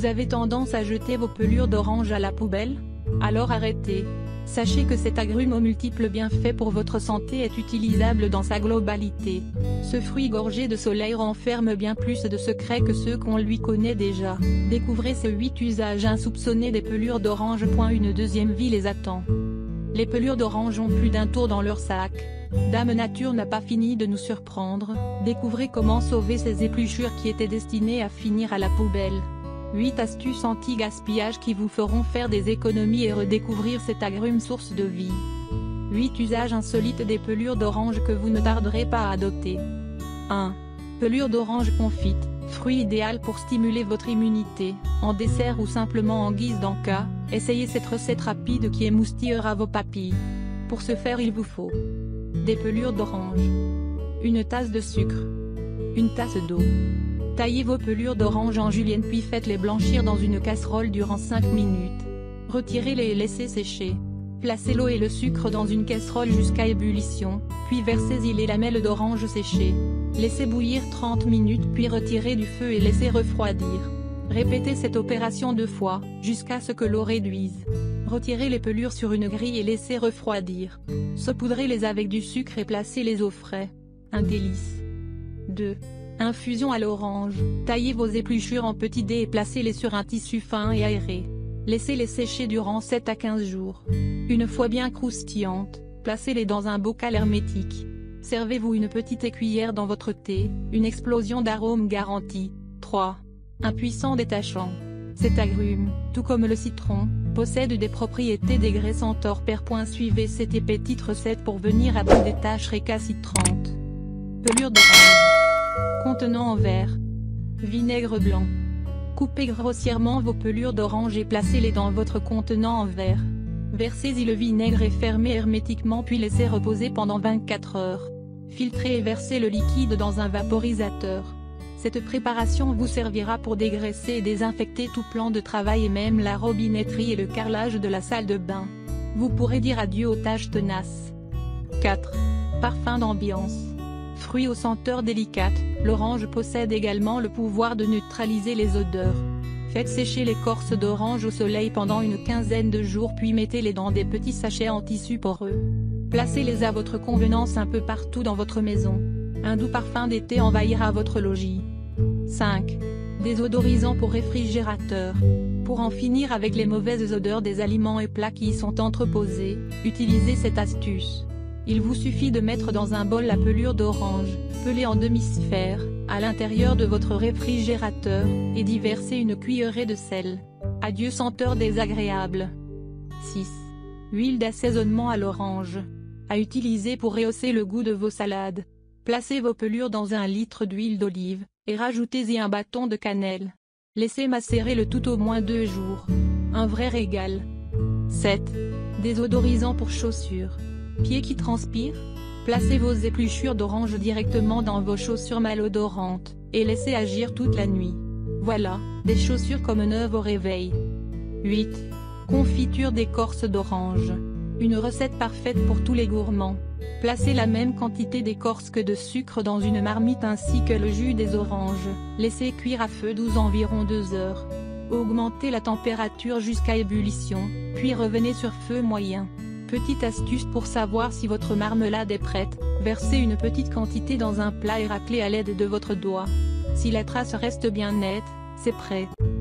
avez tendance à jeter vos pelures d'orange à la poubelle? Alors arrêtez. Sachez que cet agrume aux multiples bienfaits pour votre santé est utilisable dans sa globalité. Ce fruit gorgé de soleil renferme bien plus de secrets que ceux qu'on lui connaît déjà. Découvrez ces 8 usages insoupçonnés des pelures d'orange. Une deuxième vie les attend. Les pelures d'orange ont plus d'un tour dans leur sac. Dame Nature n'a pas fini de nous surprendre. Découvrez comment sauver ces épluchures qui étaient destinées à finir à la poubelle. 8 astuces anti-gaspillage qui vous feront faire des économies et redécouvrir cet agrume source de vie. 8 usages insolites des pelures d'orange que vous ne tarderez pas à adopter. 1. Pelure d'orange confite, fruit idéal pour stimuler votre immunité, en dessert ou simplement en guise d'encas. Essayez cette recette rapide qui émoustillera vos papilles. Pour ce faire il vous faut des pelures d'orange, une tasse de sucre, une tasse d'eau. Taillez vos pelures d'orange en julienne puis faites-les blanchir dans une casserole durant 5 minutes. Retirez-les et laissez sécher. Placez l'eau et le sucre dans une casserole jusqu'à ébullition, puis versez-y les lamelles d'orange séchées. Laissez bouillir 30 minutes puis retirez du feu et laissez refroidir. Répétez cette opération 2 fois, jusqu'à ce que l'eau réduise. Retirez les pelures sur une grille et laissez refroidir. Saupoudrez-les avec du sucre et placez-les au frais. Un délice. 2. Infusion à l'orange. Taillez vos épluchures en petits dés et placez-les sur un tissu fin et aéré. Laissez-les sécher durant 7 à 15 jours. Une fois bien croustillantes, placez-les dans un bocal hermétique. Servez-vous une petite cuillère dans votre thé, une explosion d'arômes garantie. 3. Un puissant détachant. Cet agrume, tout comme le citron, possède des propriétés dégraissantes hors pair. Suivez cette petite recette pour venir à bout des tâches récalcitrantes. Pelure d'orange. Contenant en verre. Vinaigre blanc. Coupez grossièrement vos pelures d'orange et placez-les dans votre contenant en verre. Versez-y le vinaigre et fermez hermétiquement puis laissez reposer pendant 24 heures. Filtrez et versez le liquide dans un vaporisateur. Cette préparation vous servira pour dégraisser et désinfecter tout plan de travail et même la robinetterie et le carrelage de la salle de bain. Vous pourrez dire adieu aux tâches tenaces. 4. Parfum d'ambiance. Fruit aux senteurs délicates, l'orange possède également le pouvoir de neutraliser les odeurs. Faites sécher l'écorce d'orange au soleil pendant une quinzaine de jours puis mettez-les dans des petits sachets en tissu poreux. Placez-les à votre convenance un peu partout dans votre maison. Un doux parfum d'été envahira votre logis. 5. Désodorisant pour réfrigérateur. Pour en finir avec les mauvaises odeurs des aliments et plats qui y sont entreposés, utilisez cette astuce. Il vous suffit de mettre dans un bol la pelure d'orange, pelée en demi-sphère, à l'intérieur de votre réfrigérateur, et d'y verser une cuillerée de sel. Adieu senteur désagréable. 6. Huile d'assaisonnement à l'orange. À utiliser pour rehausser le goût de vos salades. Placez vos pelures dans 1 litre d'huile d'olive, et rajoutez-y un bâton de cannelle. Laissez macérer le tout au moins 2 jours. Un vrai régal. 7. Désodorisant pour chaussures. Pieds qui transpirent? Placez vos épluchures d'orange directement dans vos chaussures malodorantes, et laissez agir toute la nuit. Voilà, des chaussures comme neuves au réveil. 8. Confiture d'écorce d'orange. Une recette parfaite pour tous les gourmands. Placez la même quantité d'écorce que de sucre dans une marmite ainsi que le jus des oranges. Laissez cuire à feu doux environ 2 heures. Augmentez la température jusqu'à ébullition, puis revenez sur feu moyen. Petite astuce pour savoir si votre marmelade est prête, versez une petite quantité dans un plat et raclez à l'aide de votre doigt. Si la trace reste bien nette, c'est prêt.